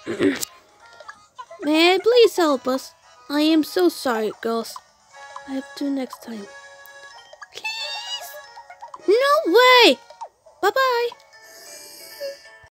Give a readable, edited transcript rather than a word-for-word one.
May I please help us? I am so sorry, girls. I have to next time. Please? No way! Bye-bye.